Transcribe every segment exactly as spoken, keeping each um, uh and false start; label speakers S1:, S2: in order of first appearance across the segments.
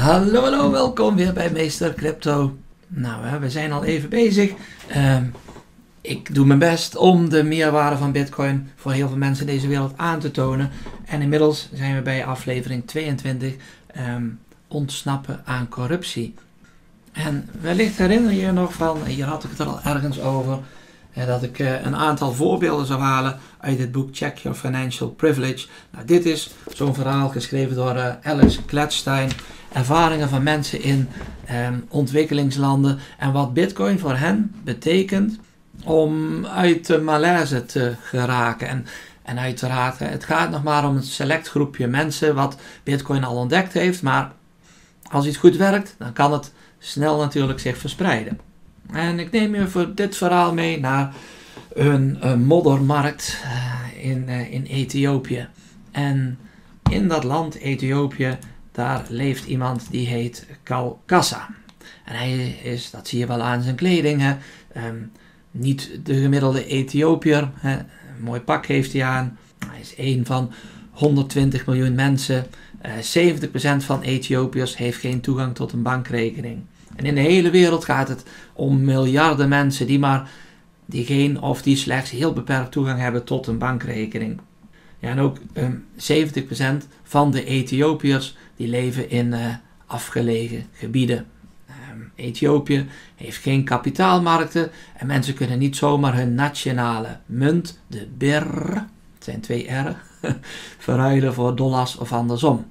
S1: Hallo, hallo, welkom weer bij Meester Crypto. Nou, we zijn al even bezig. Uh, ik doe mijn best om de meerwaarde van Bitcoin voor heel veel mensen in deze wereld aan te tonen. En inmiddels zijn we bij aflevering tweeëntwintig, um, ontsnappen aan corruptie. En wellicht herinner je je nog van, hier had ik het er al ergens over, dat ik uh, een aantal voorbeelden zou halen uit het boek Check Your Financial Privilege. Nou, dit is zo'n verhaal geschreven door uh, Alex Gladstein. Ervaringen van mensen in um, ontwikkelingslanden en wat Bitcoin voor hen betekent om uit de malaise te geraken. En, en uiteraard, het gaat nog maar om een select groepje mensen wat Bitcoin al ontdekt heeft, maar als iets goed werkt, dan kan het snel natuurlijk zich verspreiden. En ik neem je voor dit verhaal mee naar een, een moddermarkt uh, in, uh, in Ethiopië. En in dat land Ethiopië, daar leeft iemand die heet Kal Kassa. En hij is, dat zie je wel aan zijn kleding, hè, um, niet de gemiddelde Ethiopiër. Hè. Een mooi pak heeft hij aan. Hij is een van honderdtwintig miljoen mensen. Uh, zeventig procent van Ethiopiërs heeft geen toegang tot een bankrekening. En in de hele wereld gaat het om miljarden mensen die maar die geen of die slechts heel beperkt toegang hebben tot een bankrekening. Ja, en ook um, zeventig procent van de Ethiopiërs die leven in uh, afgelegen gebieden. Um, Ethiopië heeft geen kapitaalmarkten en mensen kunnen niet zomaar hun nationale munt, de birr, het zijn twee R'en, verruilen voor dollars of andersom.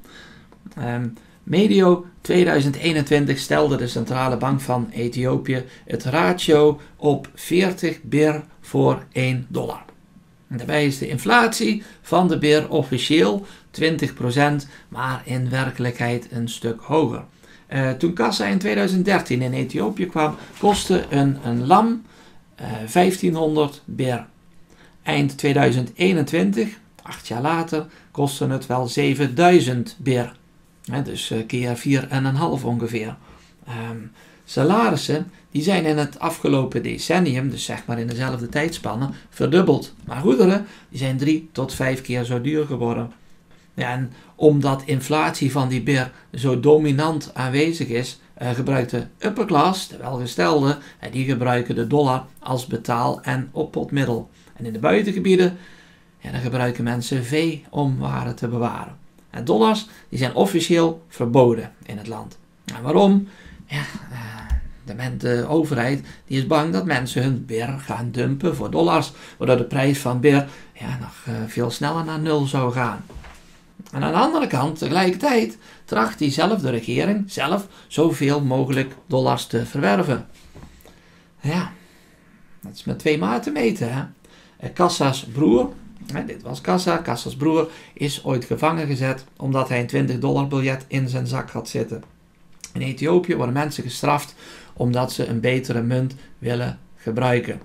S1: Um, Medio tweeduizend eenentwintig stelde de centrale bank van Ethiopië het ratio op veertig birr voor één dollar. En daarbij is de inflatie van de birr officieel twintig procent, maar in werkelijkheid een stuk hoger. Uh, toen Kassa in tweeduizend dertien in Ethiopië kwam, kostte een, een lam uh, vijftienhonderd birr. Eind tweeduizend eenentwintig, acht jaar later, kostte het wel zevenduizend birr. He, dus uh, keer vier komma vijf ongeveer. Um, salarissen die zijn in het afgelopen decennium, dus zeg maar in dezelfde tijdspanne, verdubbeld. Maar goederen die zijn drie tot vijf keer zo duur geworden. Ja, en omdat inflatie van die birr zo dominant aanwezig is, uh, gebruikt de upper class, de welgestelden, en die gebruiken de dollar als betaal- en oppotmiddel. En in de buitengebieden, ja, dan gebruiken mensen vee om waren te bewaren. En dollars die zijn officieel verboden in het land. En waarom? Ja, de, men, de overheid die is bang dat mensen hun birr gaan dumpen voor dollars, waardoor de prijs van birr ja, nog uh, veel sneller naar nul zou gaan. En aan de andere kant, tegelijkertijd, tracht diezelfde regering zelf zoveel mogelijk dollars te verwerven. Ja, dat is met twee maten meten. Hè? Kassa's broer, hè, dit was Kassa, Kassa's broer, is ooit gevangen gezet omdat hij een twintig dollar biljet in zijn zak had zitten. In Ethiopië worden mensen gestraft omdat ze een betere munt willen gebruiken.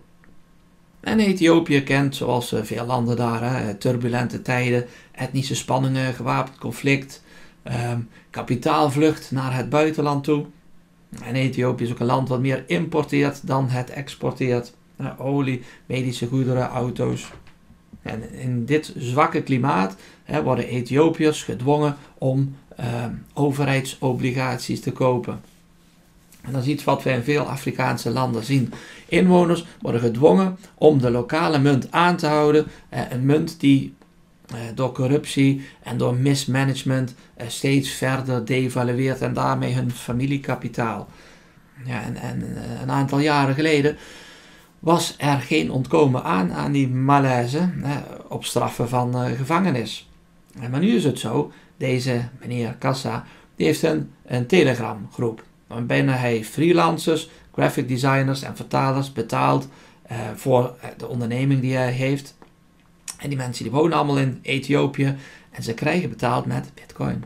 S1: En Ethiopië kent, zoals veel landen daar, hè, turbulente tijden, etnische spanningen, gewapend conflict, um, kapitaalvlucht naar het buitenland toe. En Ethiopië is ook een land wat meer importeert dan het exporteert. Uh, olie, medische goederen, auto's. En in dit zwakke klimaat hè, worden Ethiopiërs gedwongen om uh, overheidsobligaties te kopen. En dat is iets wat we in veel Afrikaanse landen zien. Inwoners worden gedwongen om de lokale munt aan te houden. Uh, een munt die uh, door corruptie en door mismanagement uh, steeds verder devalueert en daarmee hun familiekapitaal. Ja, en, en uh, een aantal jaren geleden was er geen ontkomen aan aan die malaise uh, op straffen van uh, gevangenis. En maar nu is het zo, deze meneer Kassa, die heeft een, een Telegram groep. Waarbij hij freelancers, graphic designers en vertalers betaalt uh, voor de onderneming die hij heeft. En die mensen die wonen allemaal in Ethiopië en ze krijgen betaald met Bitcoin.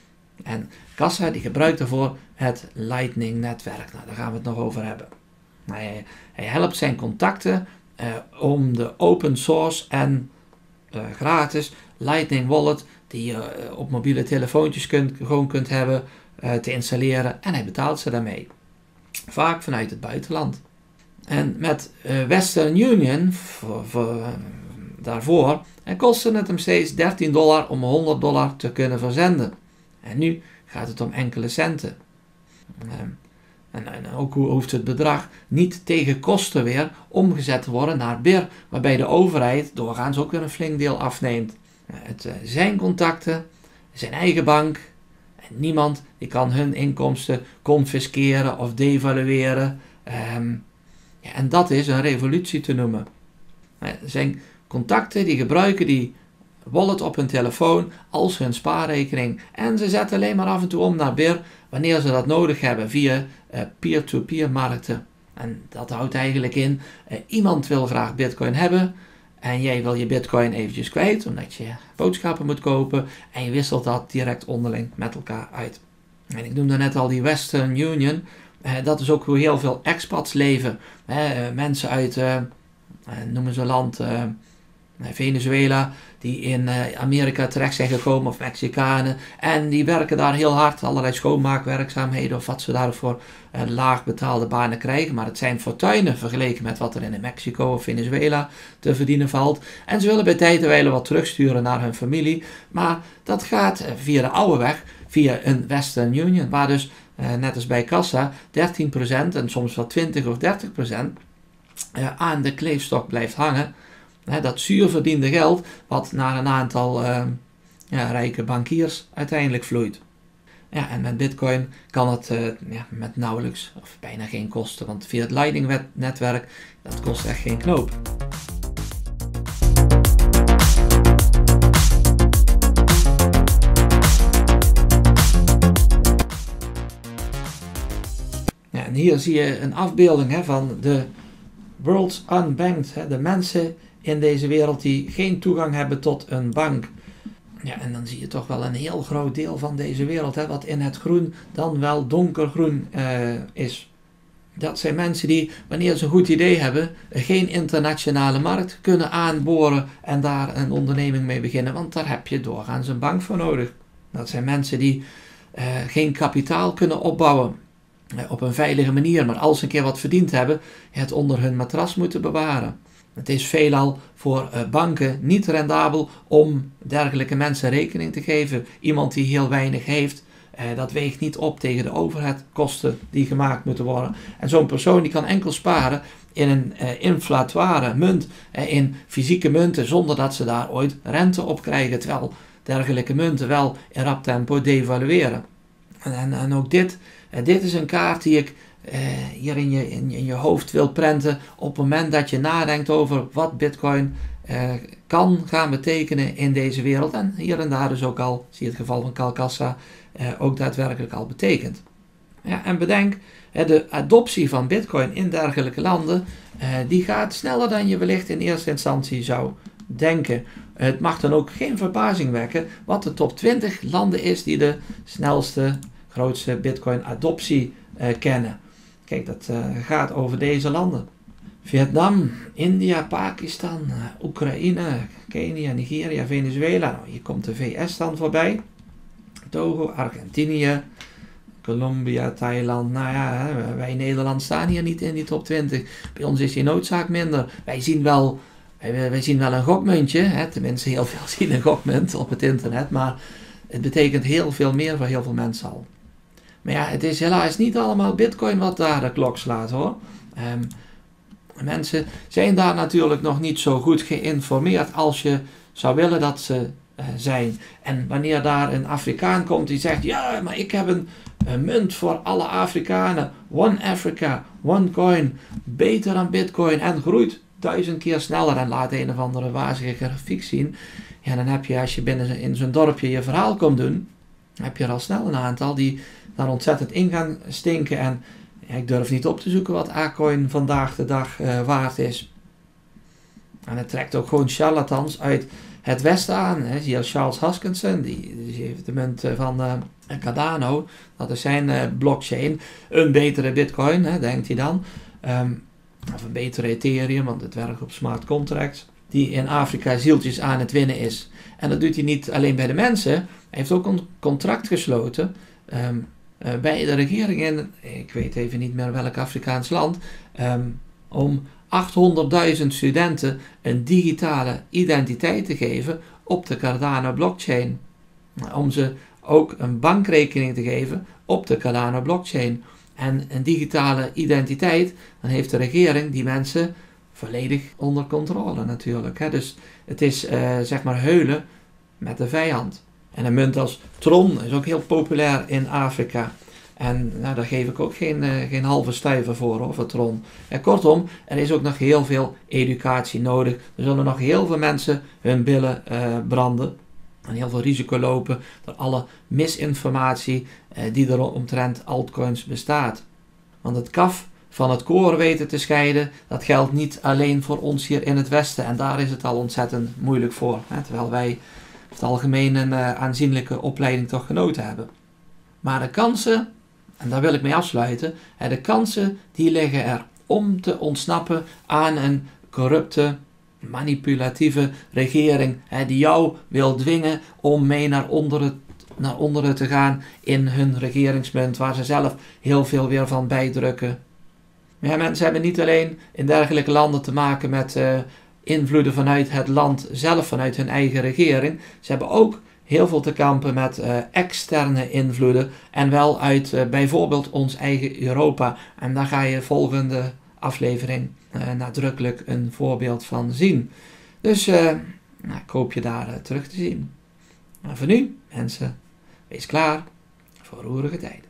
S1: En Kassa die gebruikt daarvoor het Lightning-netwerk. Nou, daar gaan we het nog over hebben. Hij, hij helpt zijn contacten uh, om de open source en uh, gratis Lightning Wallet, die je uh, op mobiele telefoontjes kunt, gewoon kunt hebben, uh, te installeren. En hij betaalt ze daarmee. Vaak vanuit het buitenland. En met uh, Western Union voor, voor, uh, daarvoor uh, kostte het hem steeds dertien dollar om honderd dollar te kunnen verzenden. En nu gaat het om enkele centen. Um, en, en ook hoeft het bedrag niet tegen kosten weer omgezet te worden naar B I R, waarbij de overheid doorgaans ook weer een flink deel afneemt. Het uh, zijn contacten, zijn eigen bank, en niemand die kan hun inkomsten confisceren of devalueren. Um, ja, en dat is een revolutie te noemen. Er zijn contacten die gebruiken die wallet op hun telefoon als hun spaarrekening. En ze zetten alleen maar af en toe om naar B I R wanneer ze dat nodig hebben via uh, peer-to-peer markten. En dat houdt eigenlijk in, uh, iemand wil graag bitcoin hebben en jij wil je bitcoin eventjes kwijt omdat je boodschappen moet kopen en je wisselt dat direct onderling met elkaar uit. En ik noemde net al die Western Union, uh, dat is ook hoe heel veel expats leven. Uh, uh, mensen uit, uh, uh, noemen ze land, uh, Venezuela, die in uh, Amerika terecht zijn gekomen, of Mexicanen, en die werken daar heel hard, allerlei schoonmaakwerkzaamheden of wat ze daarvoor uh, laag betaalde banen krijgen, maar het zijn fortuinen vergeleken met wat er in Mexico of Venezuela te verdienen valt, en ze willen bij tijd en wijle wat terugsturen naar hun familie, maar dat gaat uh, via de oude weg, via een Western Union, waar dus, uh, net als bij kassa, dertien procent en soms wel twintig of dertig procent uh, aan de kleefstok blijft hangen. He, dat zuur verdiende geld wat naar een aantal uh, ja, rijke bankiers uiteindelijk vloeit. Ja, en met bitcoin kan het uh, ja, met nauwelijks of bijna geen kosten, want via het Lightning-netwerk, dat kost echt geen knoop. Ja, en hier zie je een afbeelding hè, van de World's Unbanked, hè, de mensen in deze wereld die geen toegang hebben tot een bank. Ja, en dan zie je toch wel een heel groot deel van deze wereld, hè, wat in het groen dan wel donkergroen uh, is. Dat zijn mensen die, wanneer ze een goed idee hebben, geen internationale markt kunnen aanboren en daar een onderneming mee beginnen, want daar heb je doorgaans een bank voor nodig. Dat zijn mensen die uh, geen kapitaal kunnen opbouwen uh, op een veilige manier, maar als ze een keer wat verdiend hebben, het onder hun matras moeten bewaren. Het is veelal voor uh, banken niet rendabel om dergelijke mensen rekening te geven. Iemand die heel weinig heeft, uh, dat weegt niet op tegen de overheadkosten die gemaakt moeten worden. En zo'n persoon die kan enkel sparen in een uh, inflatoire munt, uh, in fysieke munten, zonder dat ze daar ooit rente op krijgen. Terwijl dergelijke munten wel in rap tempo devalueren. En, en, en ook dit, uh, dit is een kaart die ik Uh, hier in je, in, in je hoofd wil prenten op het moment dat je nadenkt over wat bitcoin uh, kan gaan betekenen in deze wereld. En hier en daar dus ook al, zie je het geval van Calcassa, uh, ook daadwerkelijk al betekent. Ja, en bedenk, uh, de adoptie van bitcoin in dergelijke landen, uh, die gaat sneller dan je wellicht in eerste instantie zou denken. Uh, het mag dan ook geen verbazing wekken wat de top twintig landen is die de snelste, grootste bitcoin adoptie uh, kennen. Kijk, dat uh, gaat over deze landen. Vietnam, India, Pakistan, uh, Oekraïne, Kenia, Nigeria, Venezuela. Nou, hier komt de V S dan voorbij. Togo, Argentinië, Colombia, Thailand. Nou ja, wij Nederland staan hier niet in die top twintig. Bij ons is die noodzaak minder. Wij zien wel, wij, wij zien wel een gokmuntje. Hè? Tenminste, heel veel zien een gokmunt op het internet. Maar het betekent heel veel meer voor heel veel mensen al. Maar ja, het is helaas niet allemaal bitcoin wat daar de klok slaat hoor. Um, mensen zijn daar natuurlijk nog niet zo goed geïnformeerd als je zou willen dat ze uh, zijn. En wanneer daar een Afrikaan komt die zegt, ja, maar ik heb een, een munt voor alle Afrikanen. One Africa, one coin, beter dan bitcoin en groeit duizend keer sneller en laat een of andere wazige grafiek zien. Ja, dan heb je, als je binnen in zo'n dorpje je verhaal komt doen, heb je er al snel een aantal die daar ontzettend in gaan stinken. En ja, ik durf niet op te zoeken wat A-coin vandaag de dag uh, waard is. En het trekt ook gewoon charlatans uit het westen aan. Hè. Zie je Charles Hoskinson, die, die heeft de munt van uh, Cardano, dat is zijn uh, blockchain. Een betere bitcoin, hè, denkt hij dan. Um, of een betere Ethereum, want het werkt op smart contracts. Die in Afrika zieltjes aan het winnen is. En dat doet hij niet alleen bij de mensen. Hij heeft ook een contract gesloten um, uh, bij de regering in, ik weet even niet meer welk Afrikaans land, um, om achthonderdduizend studenten een digitale identiteit te geven op de Cardano blockchain. Om ze ook een bankrekening te geven op de Cardano blockchain. En een digitale identiteit, dan heeft de regering die mensen volledig onder controle natuurlijk. Hè. Dus het is uh, zeg maar heulen met de vijand. En een munt als Tron is ook heel populair in Afrika. En nou, daar geef ik ook geen, uh, geen halve stuiver voor, hoor, voor Tron. En kortom, er is ook nog heel veel educatie nodig. Er zullen nog heel veel mensen hun billen uh, branden. En heel veel risico lopen door alle misinformatie uh, die er omtrent altcoins bestaat. Want het kaf van het koren weten te scheiden, dat geldt niet alleen voor ons hier in het Westen. En daar is het al ontzettend moeilijk voor. Hè, terwijl wij over het algemeen een uh, aanzienlijke opleiding toch genoten hebben. Maar de kansen, en daar wil ik mee afsluiten, hè, de kansen die liggen er om te ontsnappen aan een corrupte, manipulatieve regering, hè, die jou wil dwingen om mee naar onderen, naar onderen te gaan in hun regeringsmunt, waar ze zelf heel veel weer van bijdrukken. Maar ja, mensen hebben niet alleen in dergelijke landen te maken met uh, invloeden vanuit het land zelf, vanuit hun eigen regering. Ze hebben ook heel veel te kampen met uh, externe invloeden en wel uit uh, bijvoorbeeld ons eigen Europa. En daar ga je volgende aflevering uh, nadrukkelijk een voorbeeld van zien. Dus uh, nou, ik hoop je daar uh, terug te zien. Maar voor nu, mensen, wees klaar voor roerige tijden.